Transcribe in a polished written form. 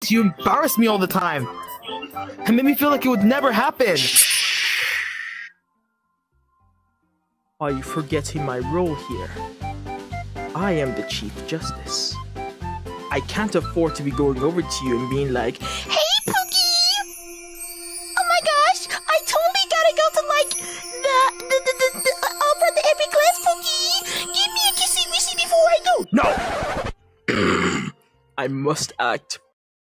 because you embarrass me all the time and made me feel like it would never happen. Are you forgetting my role here? I am the Chief Justice. I can't afford to be going over to you and being like, Hey, Pookie! Oh my gosh, I totally gotta go to like the over the epic class, Pookie. Give me a kissy wissy before I go. No! I must act